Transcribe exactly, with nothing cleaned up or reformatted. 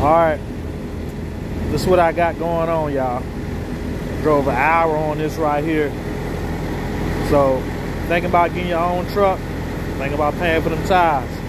Alright, this is what I got going on, y'all. Drove an hour on this right here. So, thinking about getting your own truck, thinking about paying for them tires.